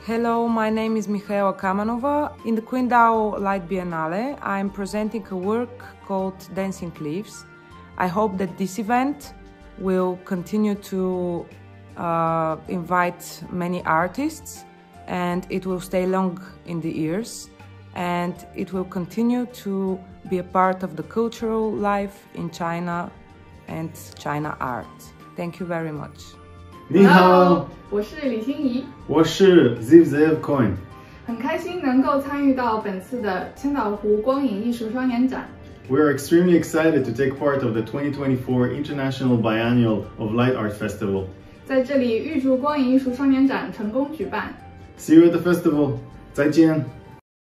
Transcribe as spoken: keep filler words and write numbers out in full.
Hello, my name is Mihaela Kamanova. In the Qiandao Lake Biennale, I am presenting a work called Dancing Leaves. I hope that this event will continue to uh, invite many artists, and it will stay long in the ears, and it will continue to be a part of the cultural life in China and China art. Thank you very much. 你好， 我是李欣怡， 我是 Ziv Coin， 很开心能够参与到本次的千岛湖光影艺术双年展。 We are extremely excited to take part of the twenty twenty-four International Biennial of Light Art Festival. 在这里预祝光影艺术双年展成功举办。 See you at the festival. 再见。